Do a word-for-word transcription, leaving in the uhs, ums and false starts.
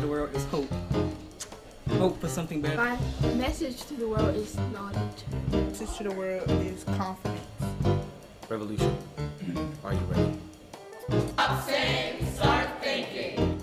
the world is hope. Hope for something better. My message to the world is knowledge. Message to the world is confidence. Revolution. Are you ready? Stop saying, start thinking.